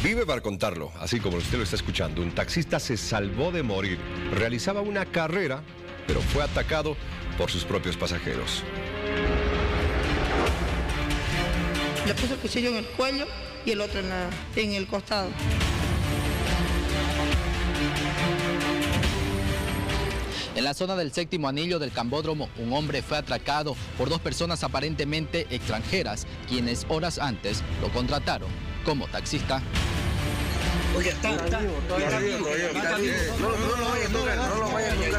Vive para contarlo, así como usted lo está escuchando. Un taxista se salvó de morir. Realizaba una carrera, pero fue atacado por sus propios pasajeros. Le puso el cuchillo en el cuello y el otro en el costado. En la zona del séptimo anillo del Cambódromo, un hombre fue atracado por dos personas aparentemente extranjeras, quienes horas antes lo contrataron como taxista. Oye, está vivo, todavía vivo. No lo vayas a tocar, no lo vayas a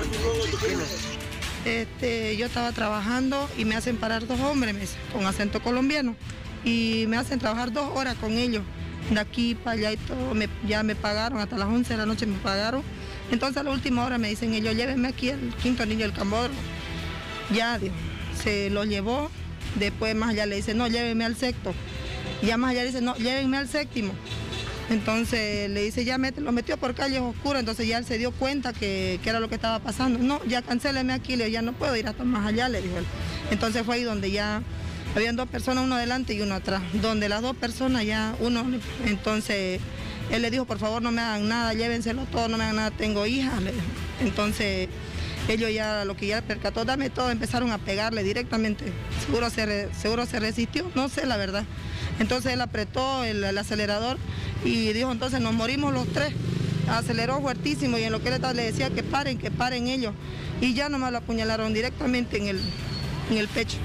tocar. Yo estaba trabajando y me hacen parar dos hombres con acento colombiano y me hacen trabajar 2 horas con ellos, de aquí para allá y todo. Ya me pagaron, hasta las 11 de la noche me pagaron. Entonces a la última hora me dicen ellos, llévenme aquí al quinto anillo del Cambódromo. Ya, Dios, se lo llevó. Después más allá le dice, no, llévenme al sexto. Ya más allá le dice, no, llévenme al séptimo. Entonces le dice, ya lo metió por calles oscuras. Entonces ya él se dio cuenta que era lo que estaba pasando. No, ya cancéleme aquí, le dijo, ya no puedo ir hasta más allá, le dijo él. Entonces fue ahí donde ya habían 2 personas, uno adelante y uno atrás. Donde las 2 personas ya, entonces él le dijo, por favor no me hagan nada, llévenselo todo, no me hagan nada, tengo hijas. Entonces ellos ya, lo que ya percató, dame todo, empezaron a pegarle directamente. Seguro se resistió, no sé la verdad. Entonces él apretó el acelerador y dijo, entonces nos morimos los 3. Aceleró fuertísimo y en lo que él le decía que paren ellos. Y ya nomás lo apuñalaron directamente en el pecho.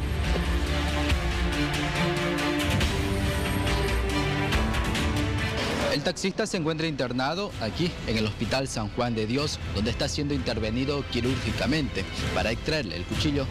El taxista se encuentra internado aquí en el Hospital San Juan de Dios, donde está siendo intervenido quirúrgicamente para extraerle el cuchillo.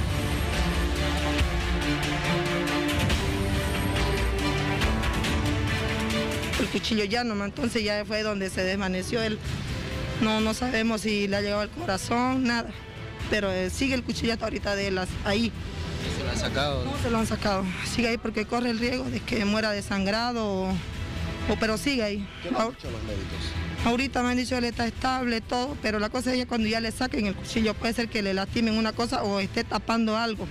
El cuchillo ya nomás, entonces ya fue donde se desvaneció él. No sabemos si le ha llegado al corazón, nada. Pero sigue el cuchillo hasta ahorita de él ahí. ¿Se lo han sacado? No se lo han sacado. Sigue ahí porque corre el riesgo de que muera desangrado pero sigue ahí. ¿Qué le han dicho los médicos? Ahorita me han dicho que él está estable, todo, pero la cosa es que cuando ya le saquen el cuchillo puede ser que le lastimen una cosa o esté tapando algo.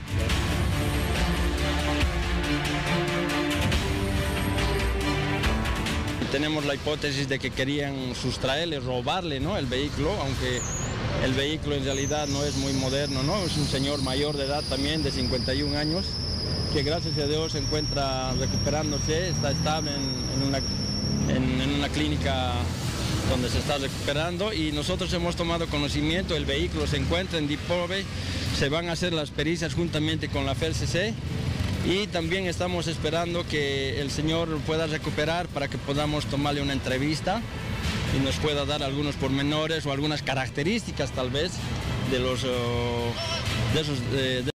Tenemos la hipótesis de que querían sustraerle, robarle, ¿no?, el vehículo, aunque el vehículo en realidad no es muy moderno, ¿no? Es un señor mayor de edad también, de 51 años, que gracias a Dios se encuentra recuperándose, está estable en una clínica donde se está recuperando, y nosotros hemos tomado conocimiento, el vehículo se encuentra en Dipove, se van a hacer las pericias juntamente con la FELCC, y también estamos esperando que el señor pueda recuperar para que podamos tomarle una entrevista y nos pueda dar algunos pormenores o algunas características tal vez de esos